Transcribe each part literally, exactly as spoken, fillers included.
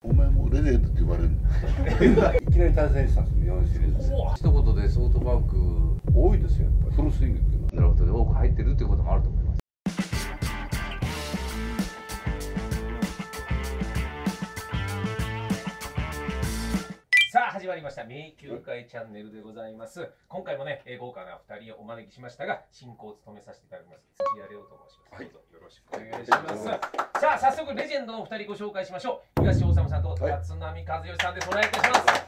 お前もうレジェンドって言われるのいきなり対戦したんですよ、日本シリーズで。 一言でソフトバンク多いですよ、やっぱりフルスイングっていうのは。 ドラフトで多く入ってるっていうこともあると思います。 さあ始まりました名球会チャンネルでございます。今回もね、えー豪華なふたりをお招きしましたが、進行を務めさせていただきます土屋亮と申します。どうぞよろしくお願いします。さあ早速レジェンドのお二人ご紹介しましょう。東尾治さんと立浪和義さんです。お願いいたします。い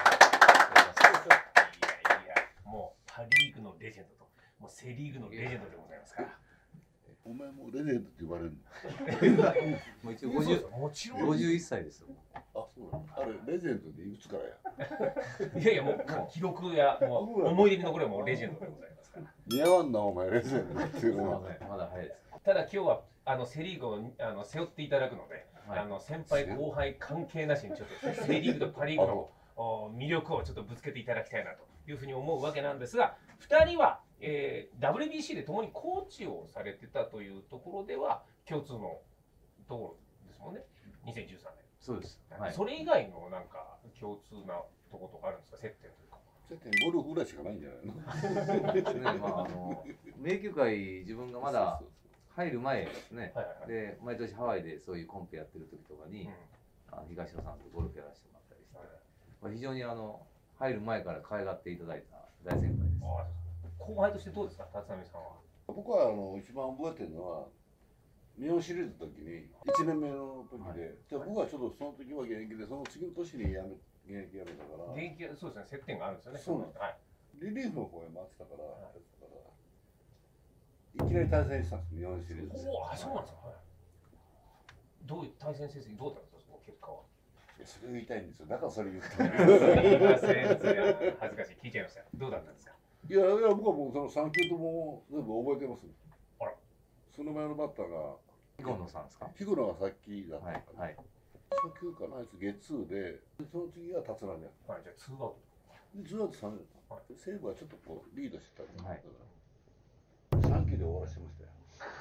やいや、もうパ・リーグのレジェンドともうセ・リーグのレジェンドでございますから。 お前もうレジェンドって言われるのもう一応ごじゅうもちろんごじゅういっさいですよ。 あ、そうなの。あれ、レジェンドでいくつからや。 いやいや、もう記録やもう思い出に残るもうレジェンドでございますから。 似合わんな、お前レジェンドっていうのは。 まだ早いです。 ただ今日はあのセ・リーグをあの背負っていただくので、 はい、 あの先輩後輩関係なしにちょっとセ・リーグとパ・リーグの魅力をちょっとぶつけていただきたいなというふうに思うわけなんですが、ふたりは、えー、ダブリュービーシー で共にコーチをされてたというところでは共通のところですもんね。にせんじゅうさんねん。 そうです。 はい、それ以外のなんか共通なところとかあるんですか、接点というか。 接点ゴルフぐらいしかないんじゃないの。 そうですね。まああの名球会自分がまだ入る前ですね。で毎年ハワイでそういうコンペやってる時とかに、うん、あの東野さんとゴルフやらせてもらったりして、はい、まあ非常にあの入る前から可愛がっていただいた大先輩です。 後輩としてどうですか、立浪さんは。 僕はあの一番覚えてるのは日本シリーズの時にいちねんめの時で、はい、じゃあ僕はちょっとその時は現役で、その次の年に辞め現役辞めたから。 現役はそうですね、接点があるんですよね。 そうなんです。 はい。 リリーフの方へ回ってたから、はい、いきなり対戦したんです、日本シリーズで。 おお、そうなんですか。はい、どういう対戦成績どうだったんですか、その結果は。 それを言いたいんですよ。だからそれ言って。 すみません、恥ずかしい、聞いちゃいました。どうだったんですか。 いやいや、僕はもうそのさん球とも全部覚えてます。 あら。 その前のバッターが。 ヒゴノさんですか。 ヒゴノがさっきだったから。 はい。 初球かな、あいつゲッツーで、その次が立浪や。 はい、じゃあツーアウト。 で、ツーアウトさん塁だった。はい、西武はちょっとこうリードしてたんで。 はい。 さん球で終わらせてましたよ。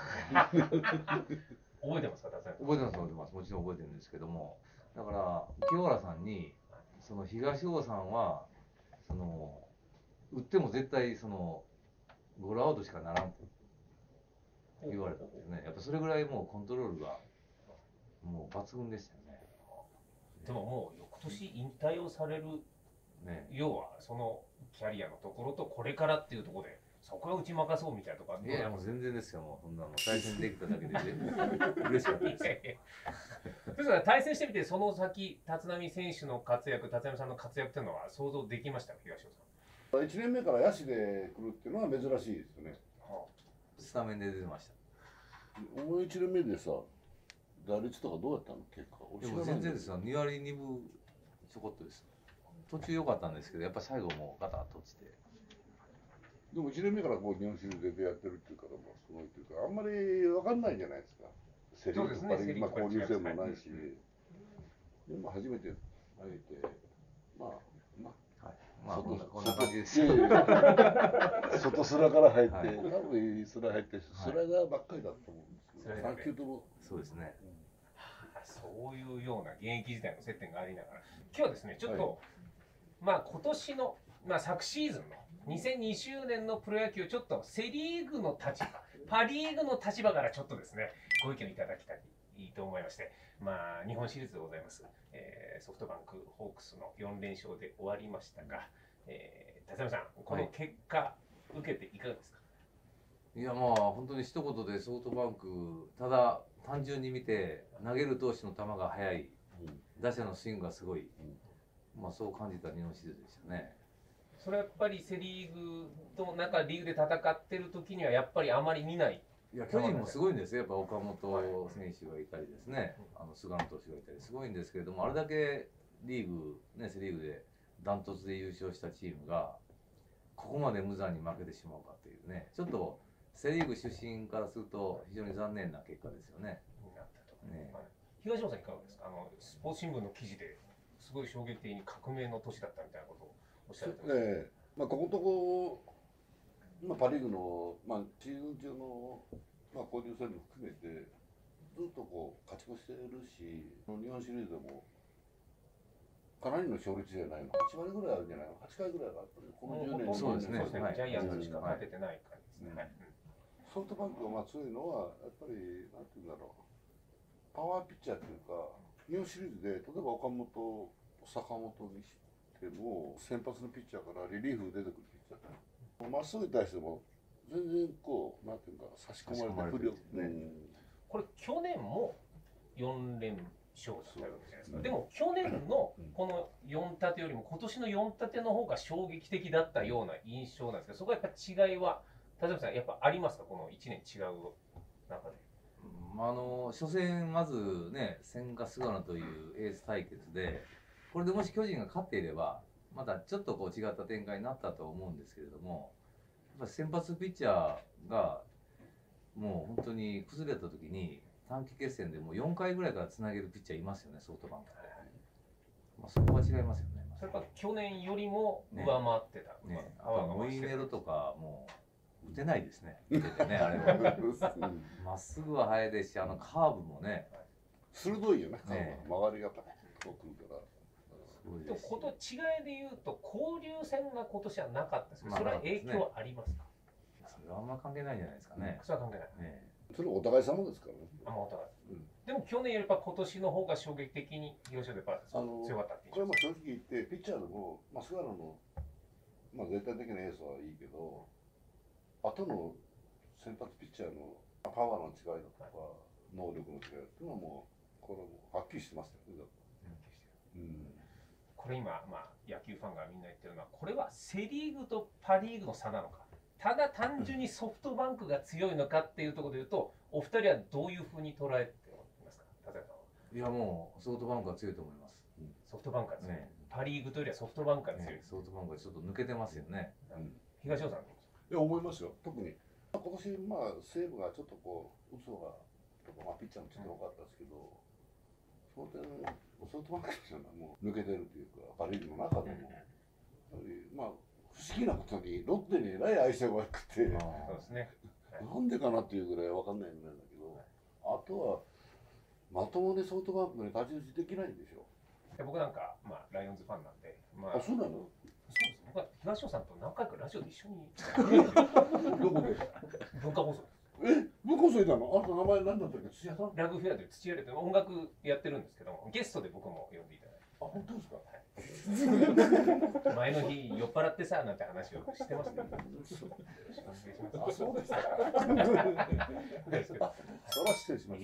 覚えてますか、立浪。覚えてます、覚えてます。もちろん覚えてるんですけども、だから清原さんにその東尾さんはその打っても絶対そのゴロアウトしかならんと言われたんですね。やっぱそれぐらいもうコントロールがもう抜群でしたよね。 でももう翌年引退をされる、ね、要はそのキャリアのところとこれからっていうところでそこは打ち負かそうみたいなとか。 いやもう全然ですよ。もうそんなの対戦できただけで嬉しかったです。 ですから対戦してみてその先立浪選手の活躍、立浪さんの活躍っていうのは想像できましたか、東尾さん。 いちねんめから野手で来るっていうのは珍しいですよね。 はあ、スタメンで出てました。 お前いちねんめでさ、打率とかどうやったの結果。 でも全然ですよ。にわりにぶちょこっとです。途中良かったんですけど、やっぱ最後もうガタッと落ちて。 でもいちねんめからこう日本シリーズでやってるっていうからもすごいっていうか、あんまり分かんないじゃないですか。セ・リーグとパ・リーグ、まあ交流戦もないし、でも初めて投げて、まあまあ、はい、まあこんな感じです。外スラから入って、多分いいスラ入って、スライダーばっかりだと思うんですけど、さん球とも。 そうですね。 そういうような現役時代の接点がありながら、今日はですね、ちょっと、はい、まあ今年の、まあ昨シーズンのにせんにじゅうねんのプロ野球、ちょっとセ・リーグの立場、パ・リーグの立場からちょっとですね、ご意見いただきたいと思いまして、まあ日本シリーズでございます、えー、ソフトバンクホークスのよん連勝で終わりましたが、えー、立浪さん、この結果、はい、受けていかがですか。 いやまあ本当に一言でソフトバンク、ただ単純に見て投げる投手の球が速い、打者のスイングがすごい、まあそう感じた日本シリーズでしたね。 それはやっぱりセ・リーグとなんかリーグで戦ってる時にはやっぱりあまり見ない。 いや巨人もすごいんですよ。やっぱ岡本選手がいたりですね、あの菅野投手がいたりすごいんですけれども、あれだけリーグね、セ・リーグでダントツで優勝したチームがここまで無残に負けてしまうかっていうね、ちょっとセ・リーグ出身からすると非常に残念な結果ですよね。 ね、東野さんいかがですか。あのスポーツ新聞の記事ですごい衝撃的に革命の年だったみたいなことをおっしゃってました。 ええ、まあこことこ、まあパ・リーグのまあシーズン中のまあ交流戦も含めてずっとこう勝ち越してるし、日本シリーズでもかなりの勝率じゃないの、はちわりぐらいあるんじゃないの、はちかいぐらいがあったね、このじゅうねんそうですね、 ジャイアンツしか勝ててない感じですね。 ソフトバンクがまあ強いのは、やっぱり、なんていうんだろう、パワーピッチャーっていうか、日本シリーズで、例えば岡本、坂本にしても、先発のピッチャーからリリーフ出てくるピッチャー、まっすぐに対しても、全然こう、なんていうか、差し込まれてくるよね。 これ、去年もよんれんしょうだったわけじゃないですか。でも、去年のこのよんたてよりも、今年のよんたての方が衝撃的だったような印象なんですけど、そこはやっぱ違いは、田島さん、やっぱありますか、このいちねん違う中で。 あの初戦、まずね、千賀、菅野というエース対決で、これでもし巨人が勝っていれば、またちょっとこう違った展開になったと思うんですけれども、やっぱ先発ピッチャーがもう本当に崩れたときに、短期決戦でもうよんかいぐらいからつなげるピッチャーいますよね、ソフトバンクで。まあ、そこは違いますよね。 それから去年よりも上回ってた、 ねね、あとはモイネロとか、もう打てないですね、打ててね、あれは。まっすぐは速いですし、あのカーブもね、 鋭いよね、ね曲がりがパッとくるから。 でもこと違いで言うと、交流戦が今年はなかったですけど、それは影響はありますか？ それはあんま関係ないんじゃないですかね。 それは関係ない。 それはお互い様ですからね。 あ、お互い。でも去年よりやっぱ今年の方が衝撃的に広島でやっぱ強かったっていう。 これも正直言って、ピッチャーでも、まあ、菅野の、まあ、絶対的なエースはいいけど、後の先発ピッチャーのパワーの違いだとか、能力の違いっていうのはもう、これもはっきりしてますよね。 うん、これ今、まあ、野球ファンがみんな言ってるのは、これはセ・リーグとパ・リーグの差なのか、ただ単純にソフトバンクが強いのかっていうところで言うと、お二人はどういうふうに捉えていますか、田中さんは。 いや、もうソフトバンクは強いと思います。 うん、ソフトバンクは強い、ね、パ・リーグというよりはソフトバンクが強い、ね、 ソフトバンクはちょっと抜けてますよね。 うん、東尾さん、 いや、思いますよ、特に今年、まあ、西武がちょっとこう、嘘がとか、まあ、ピッチャーもちょっと多かったですけど、うん、その点、ソフトバンクっていうのはもう抜けてるというか、パ・リーグの中でも、やっぱりまあ、不思議なことに、ロッテにえらい相性が良くて、 そうですね、 なんでかなっていうぐらい分かんないぐらいだけど、あとは、まともにソフトバンクに太刀打ちできないんでしょ。 僕なんか、まあ、ライオンズファンなんで、まあ、 あ、そうなの？ そうです。僕は東尾さんと何回かラジオで一緒に。 どこで？ 文化放送。 え、文化放送いたの？あんた名前何だったっけ？土屋さん？ ラグフェアで土屋で音楽やってるんですけど、ゲストで僕も呼んでいただいて。 あ、本当ですか？ はい、前の日酔っ払ってさなんて話をしてますね。 あ、そうですか。そら失礼しました。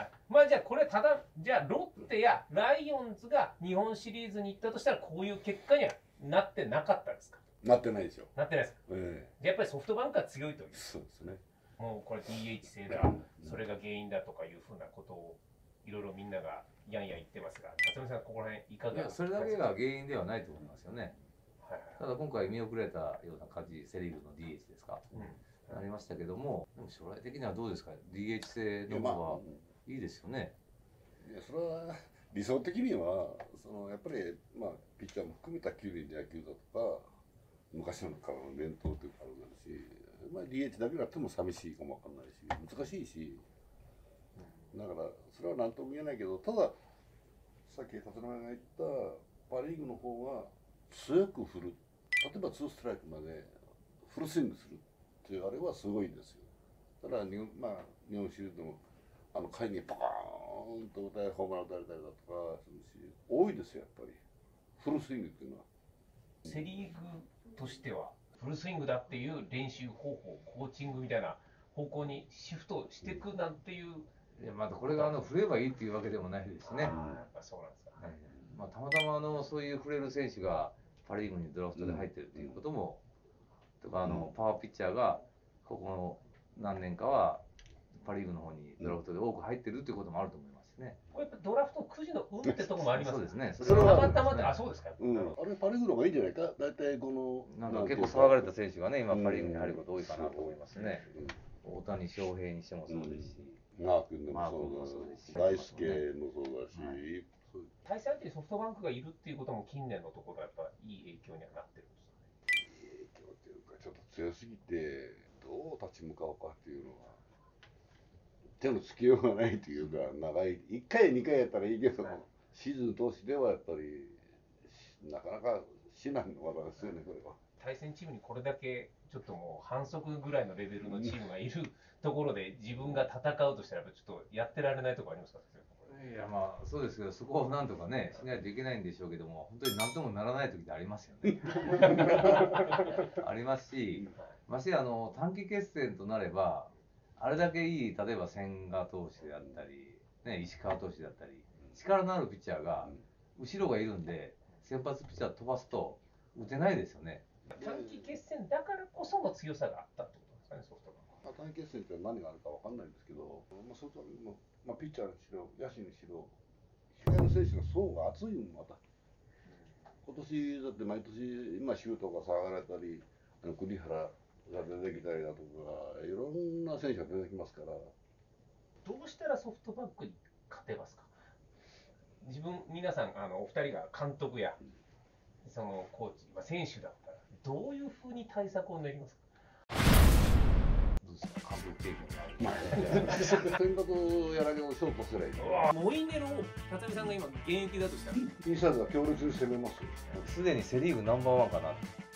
はい、まあじゃあこれただじゃあロッテやライオンズが日本シリーズに行ったとしたらこういう結果にはなってなかったですか？ なってないですよ。 なってないですか？ええ。やっぱりソフトバンクは強いという。 そうですね。 もうこれ ディーエイチ 制だ、それが原因だとかいうふうなことをいろいろみんながやんやん言ってますが、辰巳さんここら辺いかがですか？ それだけが原因ではないと思いますよね。はい、ただ今回見送られたような感じ、セ・リーグの ディーエイチ ですか、うん、ありましたけども、でも将来的にはどうですか、ディーエイチ 制の方がいいですよね。 いや、それは理想的にはそのやっぱり、まあ、ピッチャーも含めたきゅうりん野球だとか昔のからの伝統というかあるし、まあ、ディーエイチ だけだっても寂しいかもわかんないし難しいし、だからそれは何とも言えないけど、たださっき立浪が言ったパ・リーグの方が強く振る、例えばツーストライクまでフルスイングするっていうあれはすごいんですよ。ただ日本、まあ、日本シリーズでもあの回にパカーンとホームラン打たれたりだとかするし多いですよ、やっぱりフルスイングっていうのは。 セ・リーグとしてはフルスイングだっていう練習方法、コーチングみたいな方向にシフトしていくなんていう、 いや、またこれがあの振ればいいっていうわけでもないですしね。 やっぱそうなんですか。はい、 まあ、たまたまあのそういう振れる選手がパ・リーグにドラフトで入ってるっていうことも、とかあのパワーピッチャーがここの何年かはパ・リーグの方にドラフトで多く入ってるっていうこともあると思いますしね。 これやっぱドラフトくじの運ってとこもあります。 そうですね。 それはたまたまって、あ、そうですか。 うん、あれパ・リーグの方がいいんじゃないか。大体このなんか結構騒がれた選手がね、今パ・リーグに入ること多いかなと思いますね。大谷翔平にしてもそうですし、 マー君でもそうだし、大輔もそうだし、 対戦相手にソフトバンクがいるっていうことも近年のところやっぱいい影響にはなってるんですかね。 いい影響っていうか、ちょっと強すぎてどう立ち向かおうかっていうのは手のつけようがないというか、長いいっかいにかいやったらいいけど、シーズン通しではやっぱりなかなか至難の技ですよね、これは。 対戦チームにこれだけちょっともう反則ぐらいのレベルのチームがいるところで自分が戦うとしたら、ちょっとやってられないところありますか？ いやまあそうですけど、そこをなんとかねしないといけないんでしょうけども、本当になんともならない時ってありますよね。ありますし、ましてやあの短期決戦となれば、あれだけいい例えば千賀投手であったり、ね、石川投手であったり、力のあるピッチャーが後ろがいるんで、先発ピッチャー飛ばすと打てないですよね。 短期決戦だからこその強さがあったってことなんですかね、ソフトバンク。 短期決戦って何があるかわかんないんですけど、まあ、そこも、まあ、ピッチャーにしろ、野手にしろ、控えの選手の層が厚いもん、また。今年だって毎年、今、シュートが下がられたり、あの栗原が出てきたりだとか、いろんな選手が出てきますから。 どうしたらソフトバンクに勝てますか？自分、皆さん、あのお二人が監督やそのコーチ、まあ、選手だったら、どういうふうに対策を練りますか？ どうですか、監督経験がある。 まあ、先発やられをショートすればいい。 モイネロを辰巳さんが今現役だとしたら、 インサイドは強烈に攻めますよ。 すでにセ・リーグナンバーワンかな。